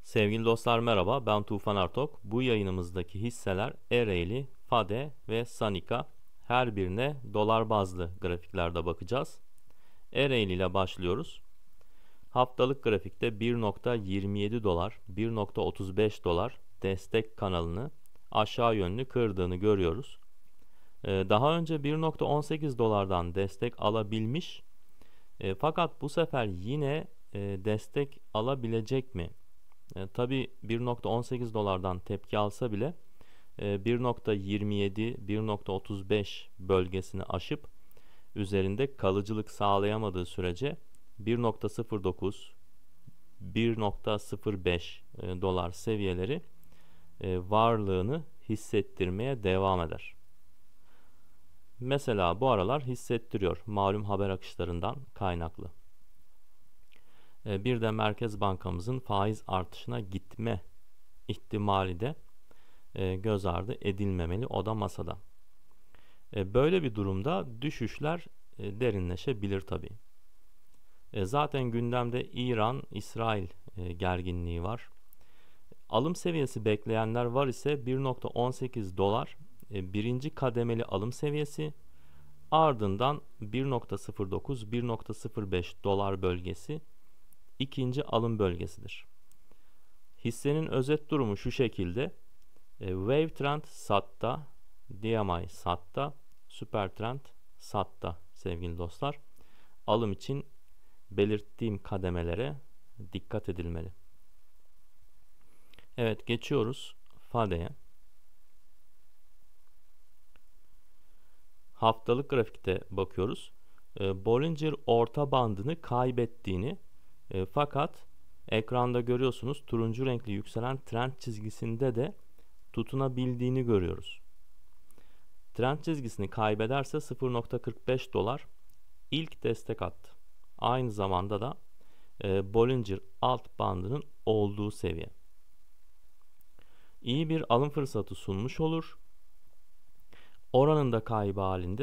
Sevgili dostlar merhaba, ben Tufan Artok. Bu yayınımızdaki hisseler Ereğli, Fade ve Sanika. Her birine dolar bazlı grafiklerde bakacağız. Ereğli ile başlıyoruz. Haftalık grafikte 1.27 dolar, 1.35 dolar destek kanalını aşağı yönlü kırdığını görüyoruz. Daha önce 1.18 dolardan destek alabilmiş. Fakat bu sefer yine destek alabilecek mi? Tabii 1.18 dolardan tepki alsa bile 1.27, 1.35 bölgesini aşıp üzerinde kalıcılık sağlayamadığı sürece 1.09, 1.05 dolar seviyeleri varlığını hissettirmeye devam eder. Mesela bu aralar hissettiriyor malum haber akışlarından kaynaklı. Bir de Merkez Bankamızın faiz artışına gitme ihtimali de göz ardı edilmemeli, o da masada. Böyle bir durumda düşüşler derinleşebilir tabii. Zaten gündemde İran-İsrail gerginliği var. Alım seviyesi bekleyenler var ise 1.18 dolar birinci kademeli alım seviyesi, ardından 1.09-1.05 dolar bölgesi ikinci alım bölgesidir. Hissenin özet durumu şu şekilde. Wave Trend SAT'ta, DMI SAT'ta, Super Trend SAT'ta sevgili dostlar. Alım için belirttiğim kademelere dikkat edilmeli. Evet, geçiyoruz Fade'ye. Haftalık grafikte bakıyoruz. Bollinger orta bandını kaybettiğini fakat ekranda görüyorsunuz turuncu renkli yükselen trend çizgisinde de tutunabildiğini görüyoruz. Trend çizgisini kaybederse 0.45 dolar ilk destek attı. Aynı zamanda da Bollinger alt bandının olduğu seviye. İyi bir alım fırsatı sunmuş olur. Oranında kaybı halinde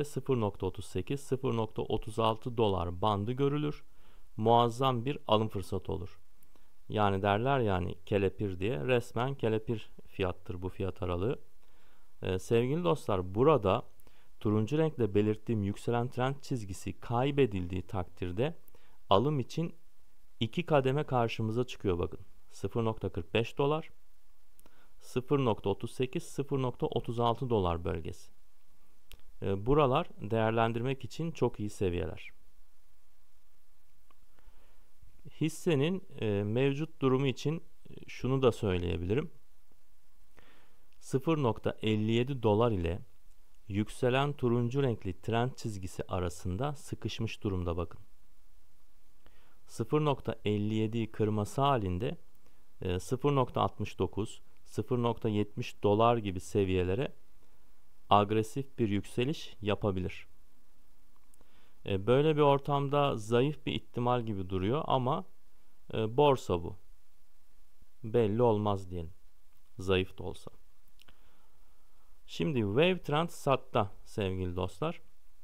0.38-0.36 dolar bandı görülür. Muazzam bir alım fırsatı olur. Yani derler yani kelepir diye, resmen kelepir fiyattır bu fiyat aralığı. Sevgili dostlar, burada turuncu renkle belirttiğim yükselen trend çizgisi kaybedildiği takdirde alım için iki kademe karşımıza çıkıyor bakın. 0.45 dolar, 0.38-0.36 dolar bölgesi. Buralar değerlendirmek için çok iyi seviyeler. Hissenin mevcut durumu için şunu da söyleyebilirim. 0.57 dolar ile yükselen turuncu renkli trend çizgisi arasında sıkışmış durumda bakın. 0.57'yi kırması halinde 0.69, 0.70 dolar gibi seviyelere agresif bir yükseliş yapabilir. Böyle bir ortamda zayıf bir ihtimal gibi duruyor ama borsa bu. Belli olmaz diyelim. Zayıf da olsa. Şimdi Wave Trend SAT'ta sevgili dostlar.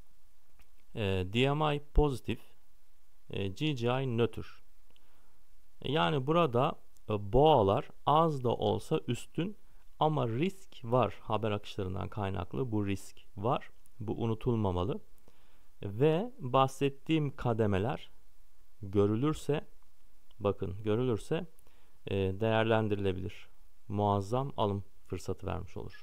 DMI pozitif, GGI nötr. Yani burada boğalar az da olsa üstün ama risk var. Haber akışlarından kaynaklı bu risk var. Bu unutulmamalı. Ve bahsettiğim kademeler görülürse, bakın görülürse değerlendirilebilir. Muazzam alım fırsatı vermiş olur.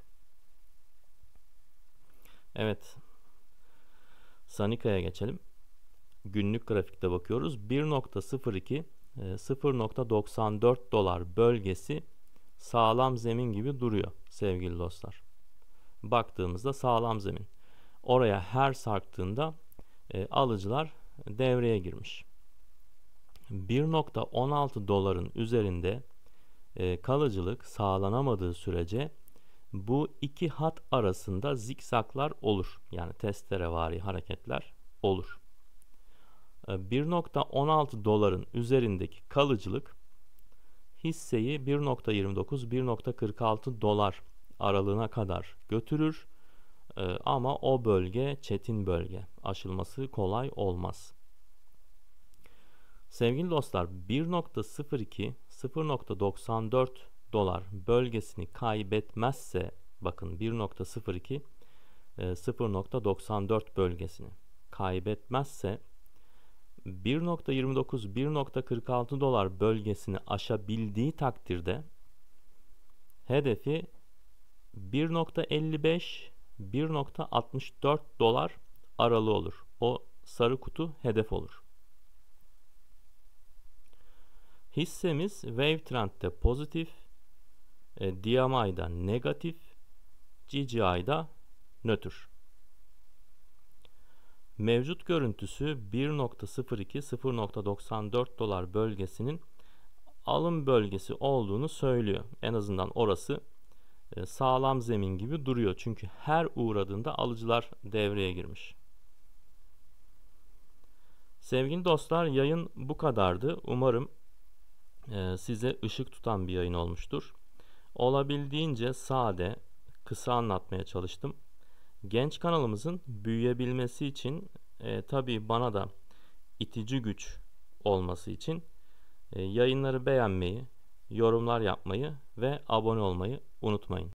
Evet, Sanika'ya geçelim. Günlük grafikte bakıyoruz. 1.02 0.94 dolar bölgesi sağlam zemin gibi duruyor sevgili dostlar. Baktığımızda sağlam zemin. Oraya her sarktığında alıcılar devreye girmiş. 1.16 doların üzerinde kalıcılık sağlanamadığı sürece bu iki hat arasında zikzaklar olur. Yani testerevari hareketler olur. 1.16 doların üzerindeki kalıcılık hisseyi 1.29-1.46 dolar aralığına kadar götürür. Ama o bölge çetin bölge. Aşılması kolay olmaz. Sevgili dostlar, 1.02 0.94 dolar bölgesini kaybetmezse, bakın 1.02 0.94 bölgesini kaybetmezse 1.29-1.46 dolar bölgesini aşabildiği takdirde hedefi 1.55-1.64 dolar aralığı olur. O sarı kutu hedef olur. Hissemiz Wave Trend'de pozitif, DMI'da negatif, GGI'da nötr. Mevcut görüntüsü 1.02-0.94 dolar bölgesinin alım bölgesi olduğunu söylüyor. En azından orası sağlam zemin gibi duruyor. Çünkü her uğradığında alıcılar devreye girmiş. Sevgili dostlar, yayın bu kadardı. Umarım size ışık tutan bir yayın olmuştur. Olabildiğince sade, kısa anlatmaya çalıştım. Genç kanalımızın büyüyebilmesi için tabii bana da itici güç olması için yayınları beğenmeyi, yorumlar yapmayı ve abone olmayı unutmayın.